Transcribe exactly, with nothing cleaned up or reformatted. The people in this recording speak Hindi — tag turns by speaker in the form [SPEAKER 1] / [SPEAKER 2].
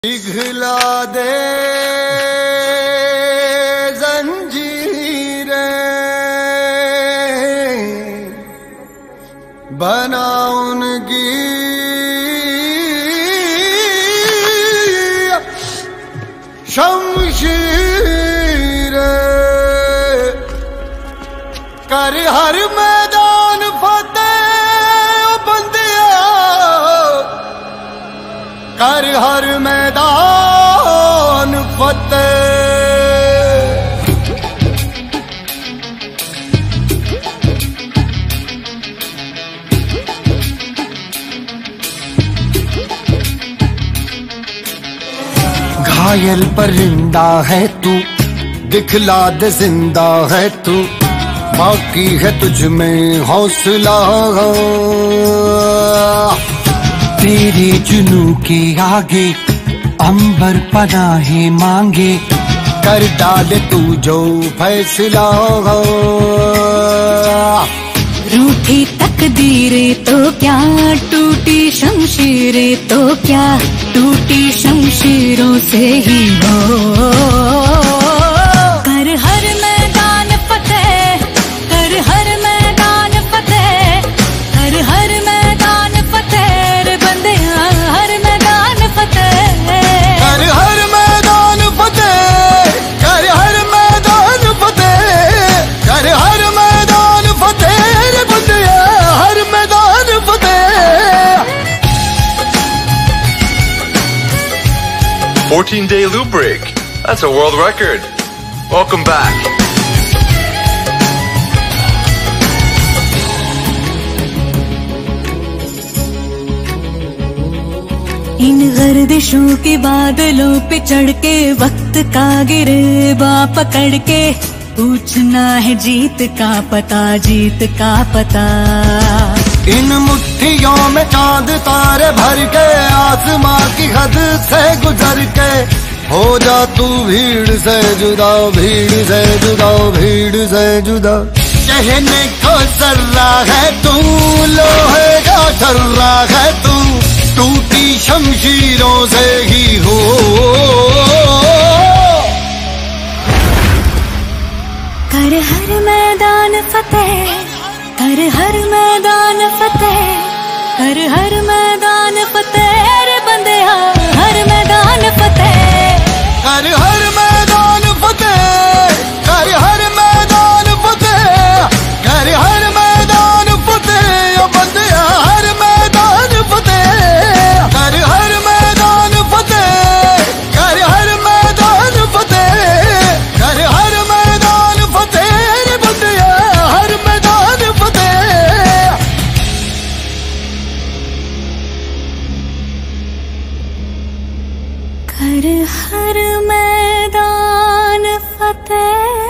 [SPEAKER 1] पिघला दे जंजीरें, बना उनकी शमशीरें, कर हर मैदान फतेह बंदिया, कर हर मैदान फतेह। घायल परिंदा है तू, दिखला दे जिंदा है तू, बाकी है तुझ में हौसला। तेरे जुनू के आगे अंबर पनाहे मांगे, कर डाले तू जो फैसला।
[SPEAKER 2] रूठी तकदीरें तो क्या, टूटी शमशीरें तो क्या, टूटी शमशीरों से ही हो। कर हर मैदान फतेह, कर हर मैदान फतेह, कर हर मैदान फतेह रे बंदिया, हर मैदान फतेह,
[SPEAKER 1] कर हर मैदान फतेह, कर हर मैदान फतेह, कर हर मैदान फतेह रे बंदिया, हर मैदान फतेह।
[SPEAKER 3] fourteen day loop break. That's a world record. Welcome back.
[SPEAKER 2] इन गर्दिशों के बादलों पे चढ़ के, वक्त का गिरेबा पकड़ के, पूछना है जीत का पता, जीत का पता।
[SPEAKER 1] इन मुट्ठियों में चांद तारे भर के, आसमां की हद से गुजर के, हो जा तू भीड़ से जुदा, भीड़ से जुदा, भीड़ से जुदा। कहने को जर्रा है तू, लोहे का छर्रा है तू, टूटी शमशीरों से ही हो।
[SPEAKER 2] कर हर मैदान फतेह, कर हर मैदान फतेह, कर हर मैदान फतेह रे बंदिया, हर मैदान फतेह,
[SPEAKER 1] कर हर मैदान फतेह, कर हर मैदान फतेह, कर हर मैदान फतेह ओ बंदिया, हर मैदान फतेह, कर हर मैदान फतेह, कर हर मैदान फतेह, कर हर मैदान फतेह रे बंदिया, हर मैदान फतेह।
[SPEAKER 2] कर हर मैदान फतेह।